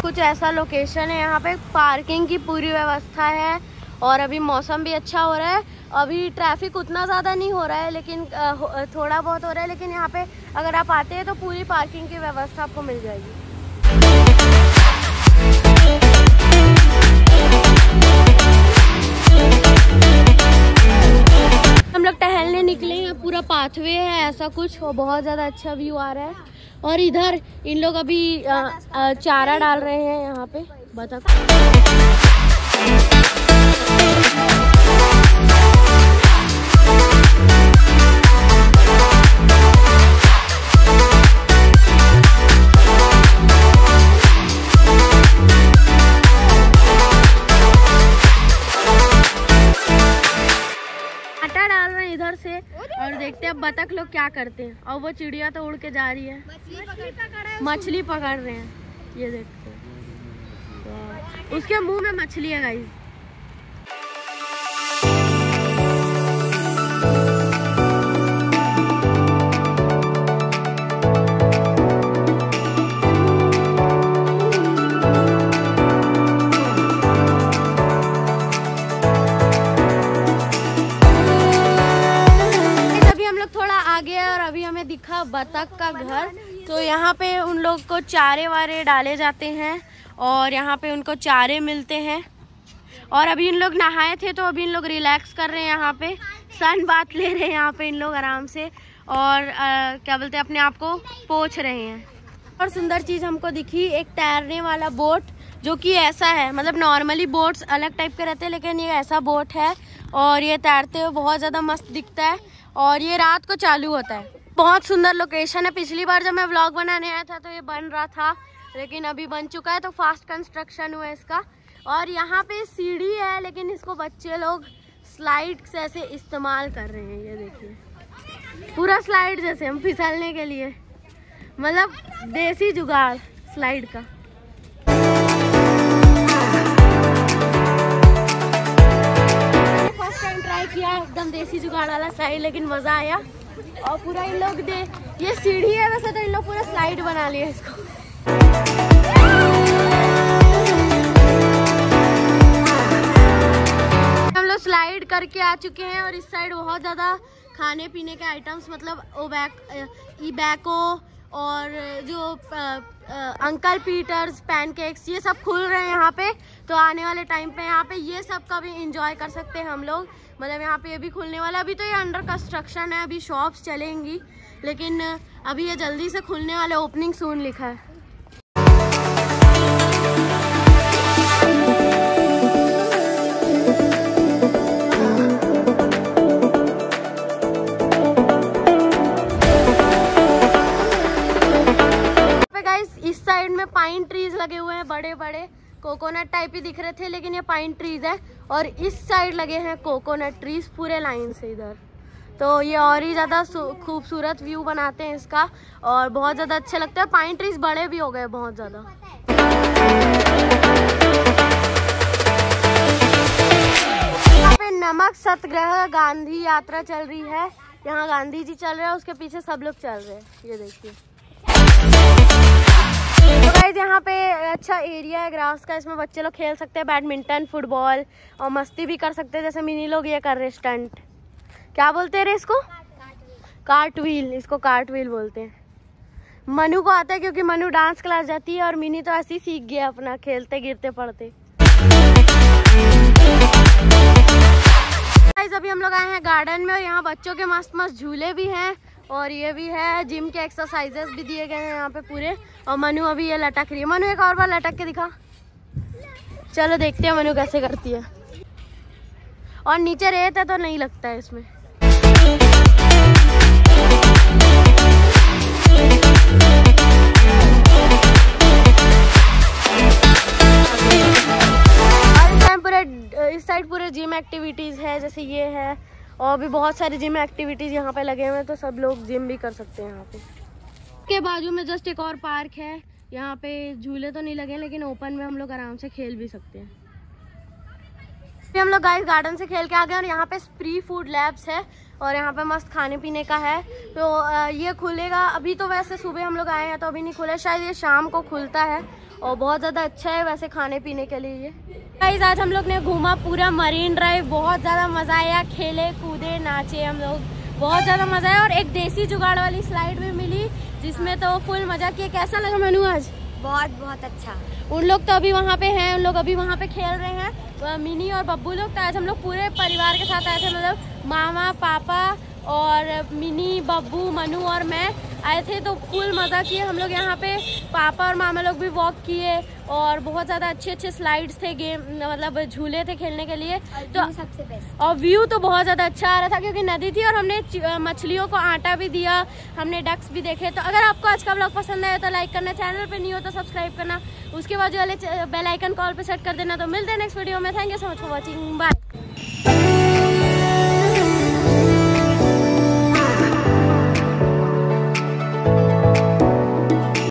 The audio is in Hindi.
कुछ ऐसा लोकेशन है। यहाँ पे पार्किंग की पूरी व्यवस्था है और अभी मौसम भी अच्छा हो रहा है। अभी ट्रैफिक उतना ज़्यादा नहीं हो रहा है, लेकिन थोड़ा बहुत हो रहा है। लेकिन यहाँ पे अगर आप आते हैं तो पूरी पार्किंग की व्यवस्था आपको मिल जाएगी। हम लोग टहलने निकले हैं, पूरा पाथवे है ऐसा कुछ, और बहुत ज़्यादा अच्छा व्यू आ रहा है। और इधर इन लोग अभी चारा डाल रहे हैं यहाँ पे बतख। आटा डाल रहे हैं इधर से, और देखते हैं बतख लोग क्या करते हैं। और वो चिड़िया तो उड़ के जा रही है, मछली पकड़ रहे हैं। ये देखते हैं, उसके मुंह में मछली है गाइस। दिखा बतख का घर। तो यहाँ पे उन लोग को चारे वारे डाले जाते हैं और यहाँ पे उनको चारे मिलते हैं। और अभी इन लोग नहाए थे तो अभी इन लोग रिलैक्स कर रहे हैं, यहाँ पे सन बात ले रहे हैं यहाँ पे इन लोग आराम से। और क्या बोलते हैं, अपने आप को पोंछ रहे हैं। और सुंदर चीज़ हमको दिखी, एक तैरने वाला बोट, जो कि ऐसा है, मतलब नॉर्मली बोट्स अलग टाइप के रहते हैं, लेकिन ये ऐसा बोट है और ये तैरते हुए बहुत ज़्यादा मस्त दिखता है। और ये रात को चालू होता है। बहुत सुंदर लोकेशन है। पिछली बार जब मैं व्लॉग बनाने आया था तो ये बन रहा था, लेकिन अभी बन चुका है, तो फास्ट कंस्ट्रक्शन हुआ है इसका। और यहाँ पे सीढ़ी है, लेकिन इसको बच्चे लोग स्लाइड से ऐसे इस्तेमाल कर रहे हैं। ये देखिए, पूरा स्लाइड जैसे हम फिसलने के लिए, मतलब देसी जुगाड़ स्लाइड का। फर्स्ट टाइम ट्राई किया एकदम देसी जुगाड़ वाला स्लाइड, लेकिन मजा आया। और पूरा इन लोग ये सीढ़ी है वैसे, तो इन लोग पूरा स्लाइड बना लिया इसको। हम लोग स्लाइड करके आ चुके हैं और इस साइड बहुत ज़्यादा खाने पीने के आइटम्स, मतलब इबैको और जो अंकल पीटर्स पैनकेक्स, ये सब खुल रहे हैं यहाँ पे। तो आने वाले टाइम पे यहाँ पे ये सब का भी इंजॉय कर सकते हैं हम लोग। मतलब यहाँ पे ये भी खुलने वाला, अभी तो ये अंडर कंस्ट्रक्शन है, अभी शॉप्स चलेंगी, लेकिन अभी ये जल्दी से खुलने वाले, ओपनिंग सून लिखा है। इस साइड में पाइन ट्रीज लगे हुए हैं, बड़े बड़े कोकोनट टाइप ही दिख रहे थे, लेकिन ये पाइन ट्रीज है। और इस साइड लगे हैं कोकोनट ट्रीज पूरे लाइन से इधर। तो ये और ही ज़्यादा खूबसूरत व्यू बनाते हैं इसका, और बहुत ज़्यादा अच्छे लगते हैं। पाइन ट्रीज बड़े भी हो गए बहुत ज़्यादा। यहाँ पे नमक सत्याग्रह गांधी यात्रा चल रही है। यहाँ गांधी जी चल रहे हैं, उसके पीछे सब लोग चल रहे हैं। ये देखिए, तो गाइस यहाँ पे अच्छा एरिया है ग्रास का, इसमें बच्चे लोग खेल सकते हैं बैडमिंटन, फुटबॉल, और मस्ती भी कर सकते हैं। जैसे मिनी लोग ये कर रहे हैं स्टंट, क्या बोलते हैं इसको, कार्टव्हील, इसको कार्टव्हील बोलते हैं। मनु को आता है क्योंकि मनु डांस क्लास जाती है, और मिनी तो ऐसे ही सीख गया अपना, खेलते गिरते पड़ते। गाइस अभी हम लोग आए हैं गार्डन में, और यहाँ बच्चों के मस्त मस्त झूले भी हैं, और ये भी है, जिम के एक्सरसाइजेस भी दिए गए हैं यहाँ पे पूरे। और मनु अभी ये लटक रही है। मनु एक और बार लटक के दिखा। चलो देखते हैं मनु कैसे करती है। और नीचे रेत है तो नहीं लगता है इसमें। इस साइड पूरे जिम एक्टिविटीज है, जैसे ये है, और भी बहुत सारे जिम एक्टिविटीज यहाँ पे लगे हुए हैं, तो सब लोग जिम भी कर सकते हैं यहाँ पे। के बाजू में जस्ट एक और पार्क है, यहाँ पे झूले तो नहीं लगे, लेकिन ओपन में हम लोग आराम से खेल भी सकते हैं। हम लोग गाइस गार्डन से खेल के आ गए, और यहाँ पे स्प्री फूड लैब्स है, और यहाँ पे मस्त खाने पीने का है। तो ये खुलेगा, अभी तो वैसे सुबह हम लोग आए हैं तो अभी नहीं खुला, शायद ये शाम को खुलता है। और बहुत ज़्यादा अच्छा है वैसे खाने पीने के लिए ये। गाइस आज हम लोग ने घूमा पूरा मरीन ड्राइव, बहुत ज़्यादा मज़ा आया, खेले कूदे नाचे हम लोग, बहुत ज़्यादा मज़ा आया। और एक देसी जुगाड़ वाली स्लाइड भी मिली जिसमें तो फुल मज़ा किया। कैसा लगा मनु आज? बहुत अच्छा। उन लोग तो अभी वहाँ पे हैं, उन लोग अभी वहाँ पे खेल रहे हैं, मिनी और बब्बू लोग। तो आज हम लोग पूरे परिवार के साथ आए थे, मतलब मामा पापा और मिनी बब्बू मनु और मैं आए थे। तो फुल मज़ा किए हम लोग। यहाँ पे पापा और मामा लोग भी वॉक किए और बहुत ज़्यादा अच्छे स्लाइड्स थे, गेम मतलब झूले थे खेलने के लिए। तो सबसे बेस्ट और व्यू तो बहुत ज़्यादा अच्छा आ रहा था क्योंकि नदी थी और हमने मछलियों को आटा भी दिया, हमने डक्स भी देखे। तो अगर आपको आज का व्लॉग पसंद आया तो लाइक करना, चैनल पे नहीं हो तो सब्सक्राइब करना, उसके बाद वाले बेल आइकन कॉल पे सेट कर देना। तो मिलते हैं नेक्स्ट वीडियो में। Thank you so much for watching, bye.